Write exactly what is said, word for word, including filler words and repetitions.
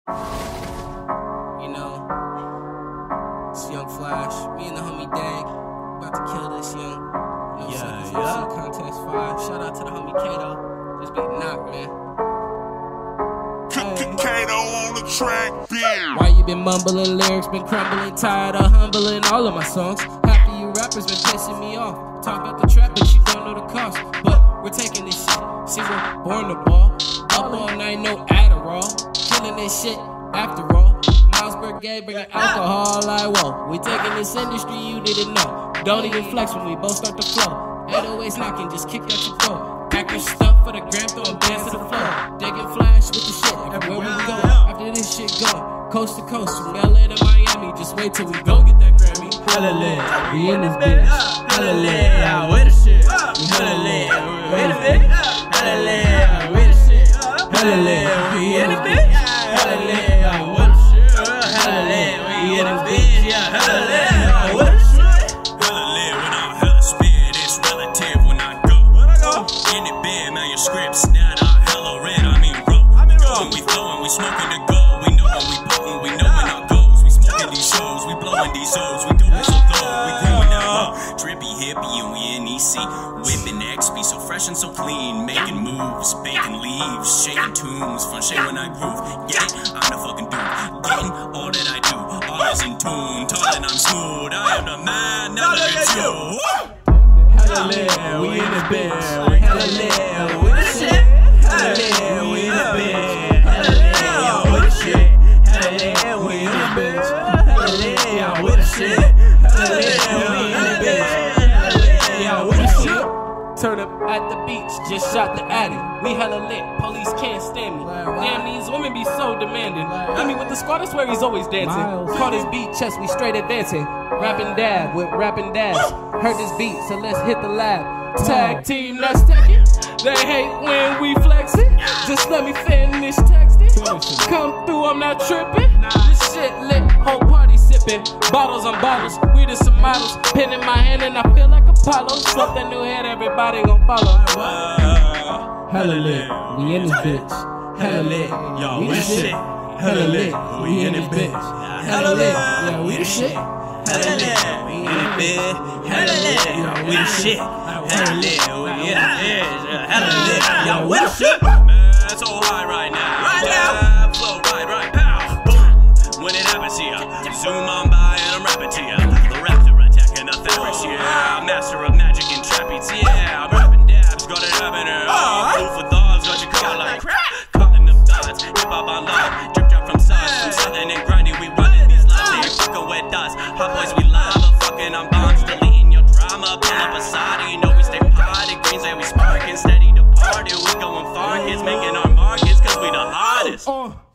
You know, it's Young Flash, me and the homie Dag, about to kill this young. You know, yeah, yeah. Contest five. Shout out to the homie Kato. Just beat knocked, man. Kato on the track, yeah. Why you been mumbling lyrics, been crumbling, tired of humbling all of my songs? Half of you rappers been pissing me off. Talk about the trap, but you don't know the cost. But we're taking this shit. See, we're born to ball. Up all night, no Adderall. Killing this shit after all. Miles Brigade bringing alcohol like whoa. We taking this industry you didn't know. Don't even flex when we both start to flow. eight oh eights knocking, just kick out your flow. Acting stuff for the gram, throwing bands to the floor. Digging Flash with the shit everywhere we go. After this shit go, coast to coast, from L A to Miami. Just wait till we go get that Grammy. Hella lit, we in this bitch. Hella lit, yeah, with the shit. We hella lit, we in this bitch. Hella lit, with the shit. Hella lit, we in this bitch. Hella lit, yeah, with the shit. Hella lit, we in this bitch. Yeah, hella lit, yeah, with the shit. Hella lit when I'm hella spit. It's relative when I go. When I go in the bed, manuscripts that are hella red. I mean roll. I mean roll. We throwing, we smoking the gold. We know when we potent, we know when our goals. We smoking these shows, we blowing these O's. We doing so low, we growing that low. Drippy hippie and we in E C. Whipping X P so fresh and so clean. Making moves, baking leaves, shaking tunes. Fun shit when I groove. Yeah, I'm the fucking dude. Getting all that I do, all is in tune. Tall and I'm smooth. I am the man. Now look at you. Hella lit, we in this bitch. Hella lit, with the shit. Hella lit, we in this bitch. Hella lit, with the shit. Hella lit, we in this bitch. Hella lit, with the shit. Hella lit, we in this bitch. Hella lit, with the shit. Turn up at the beach, just shot the addy. We hella lit, police can't stand me. Damn, these women be so demanding. I mean, with the squad, I swear he's always dancing. Caught his beat, chest, we straight advancing. Rapping dab with rapping dabs. Heard this beat, so let's hit the lab. Tag team, let's take it. They hate when we flex it. Just let me finish texting. Come through, I'm not tripping. This shit lit, whole party sipping. Bottles on bottles, we just some models. Pen in my hand and I feel like Apollo. Something new head, everybody gon' follow. Hella lit, we in this bitch. Hella lit, yo, we the shit. Hella lit, we in this bitch. Hella lit, yeah, we the shit. Hella lit, we in this bitch. Hella lit, yo, we the shit. Hella lit, we in this bitch. Hella lit, yo, we the shit. Man, that's so high right now. Right now. Flow right, right, pow. Boom. When it happens here, zoom on by and I'm rapping to you. The raptor attacking the theorists, yeah. Master of magic and trapeze, yeah. I'm rapping dabs, got it happening. Food for thoughts, got you caught like crap. Cutting them thoughts, hip hop on love. Drip drop from sides, from southern and grindy. We running these lives, they ain't fucking with us. Hot boys, we love, motherfucking on bombs. Deleting your drama, pull up a side. You know we stay potty, greens and we sparking. Steady to party, we going far, kids making our markets, cause we the hottest.